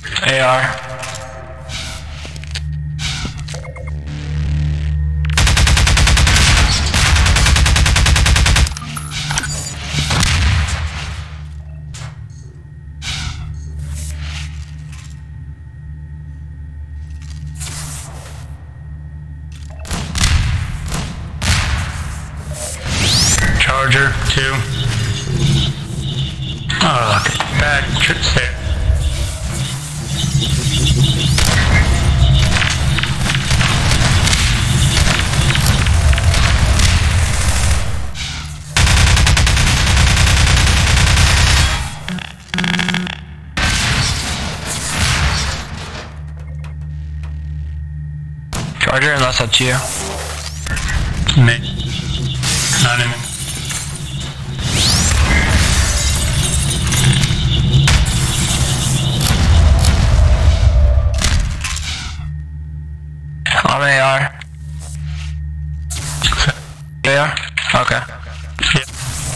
AR. Charger, 2. Oh, back, stay. Charger, unless that's you. Me. Not anymore. I'm AR. AR? Okay. Yeah.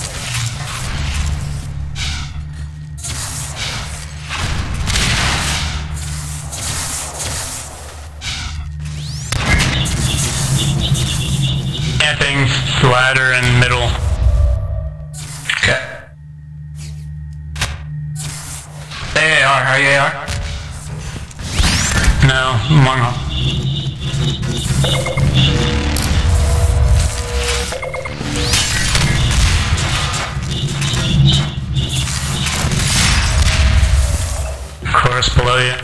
Camping, ladder, and middle. Okay. AR, are you AR? No, I'm long haul. Chorus below you.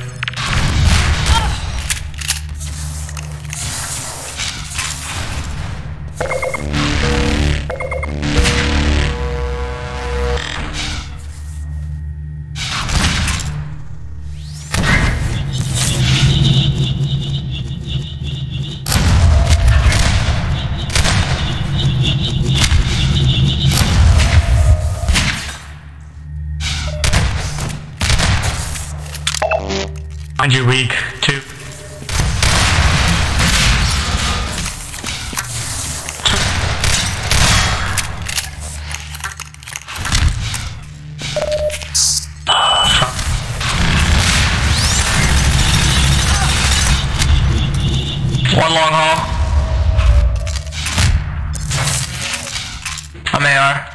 Find you weak, 2. One long haul. I'm AR.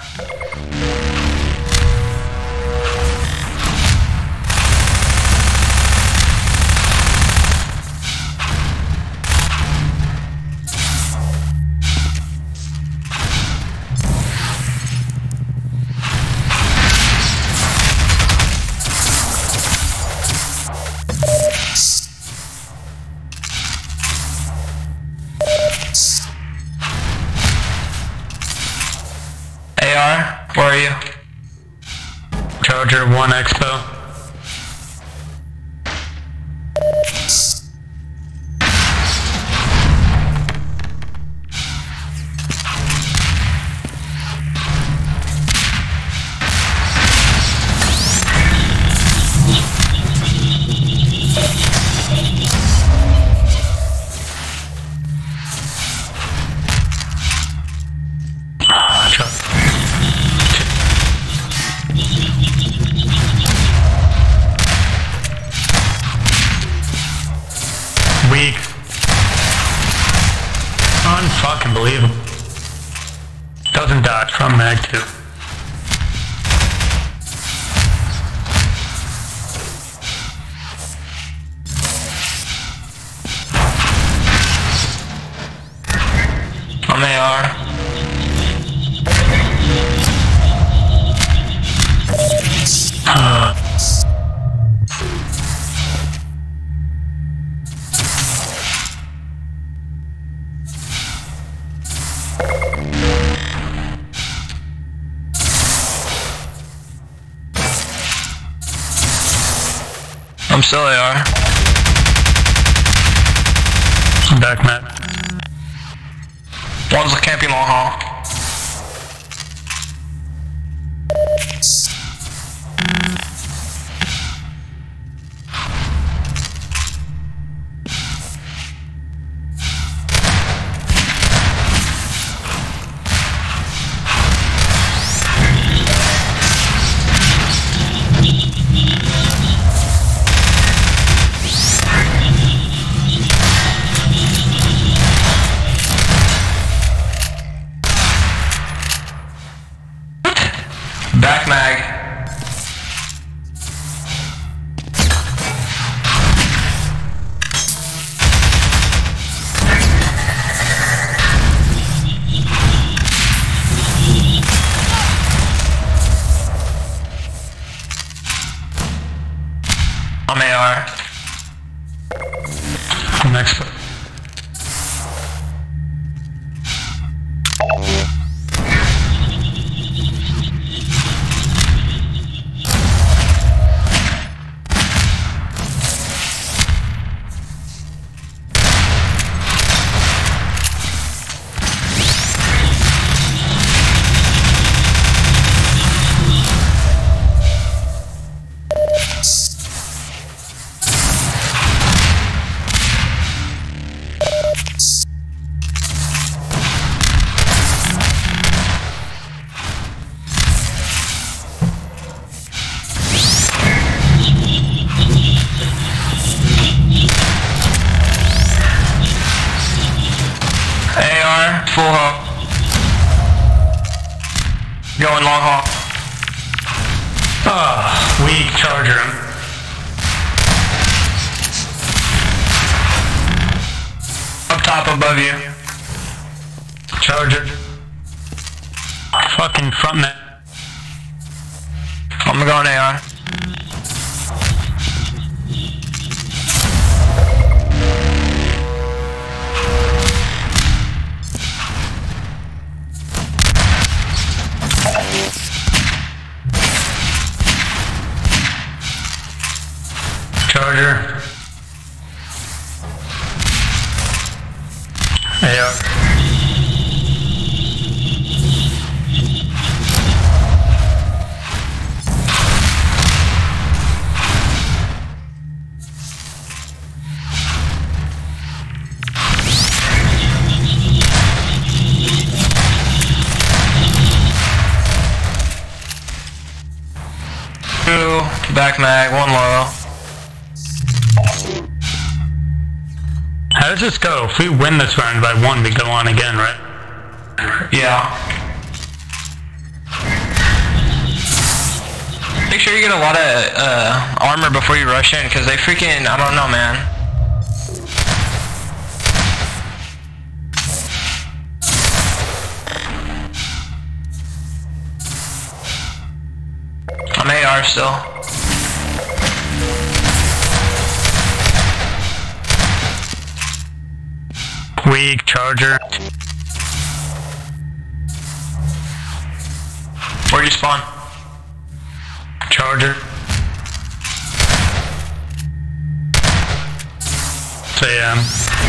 AR, where are you? Charger, 1 Expo. Weak. Unfucking believable. Doesn't dodge from mag 2. On AR. I'm still AR. I'm back, Matt. One's a camping long haul. I'm AR. Next. AR, full haul. Going long haul. Weak charger. Up top above you. Charger. Fucking front net. I'm going AR. Charger. AR. Two, back mag, one low. How does this go? If we win this round by 1, we go on again, right? Yeah. Make sure you get a lot of armor before you rush in, because they freaking, I don't know, man. I'm AR still. Weak charger. Where'd you spawn? Charger. AM.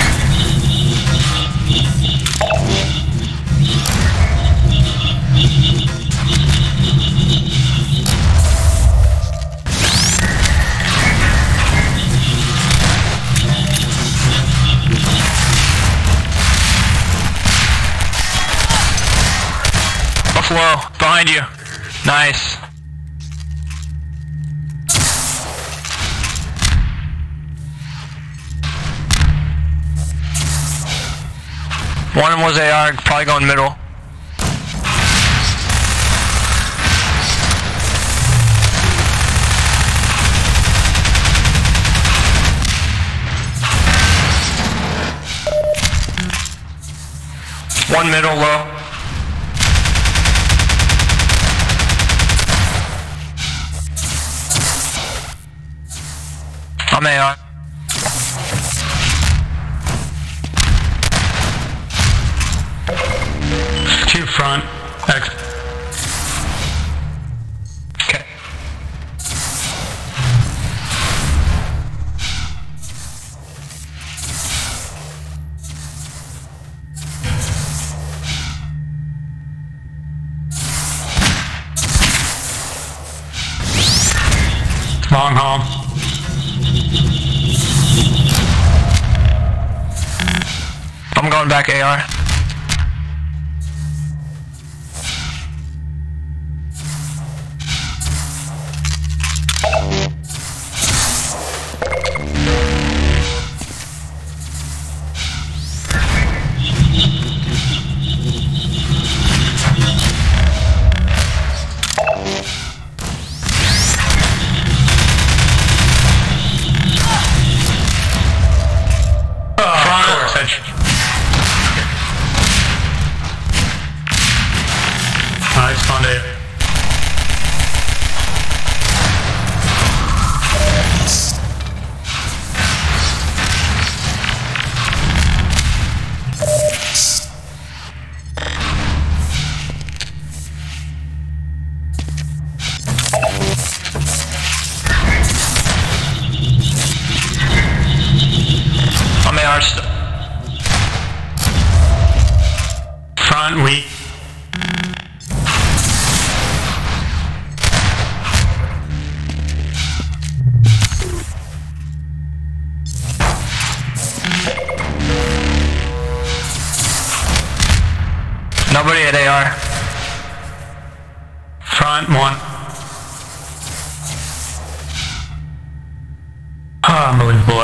Buffalo, behind you. Nice. One of them was AR, probably going middle. One middle low. I'm AR. Two front. X. Okay. Long haul. I'm going back AR. Front weak. Nobody at AR. Front one. Oh, unbelievable.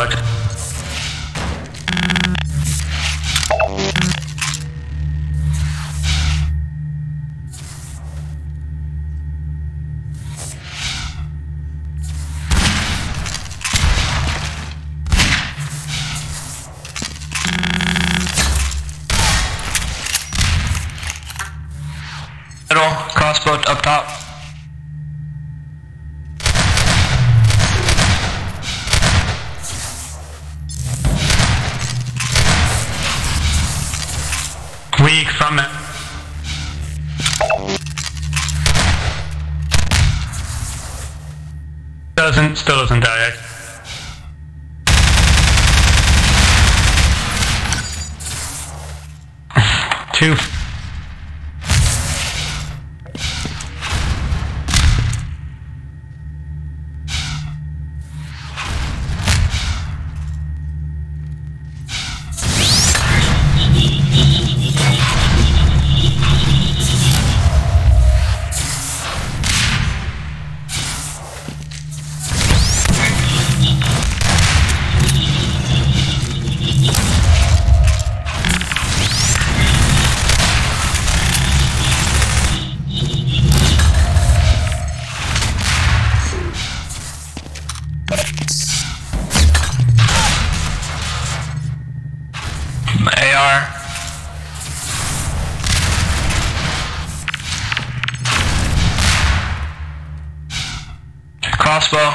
Middle, crossbow up top. Weak from it. Still doesn't die. Two. AR. Crossbow.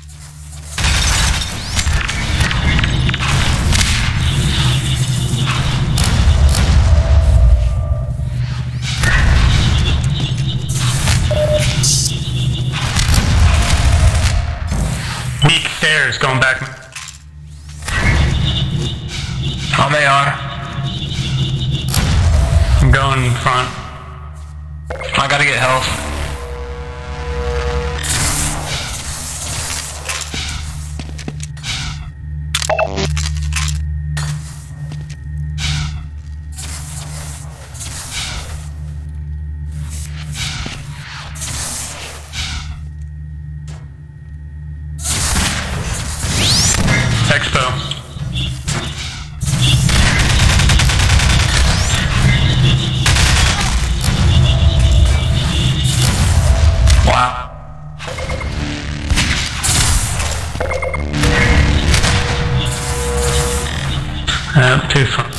Weak stairs going back. I'm AR. I'm going front. I gotta get health. Expo. Wow. Two front.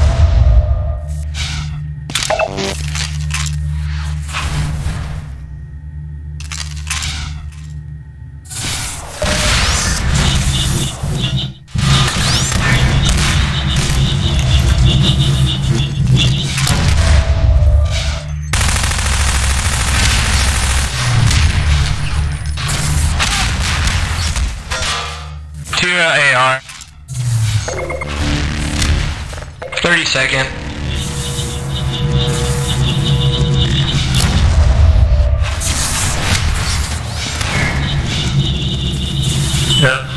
Two AR. 30-second. Yep.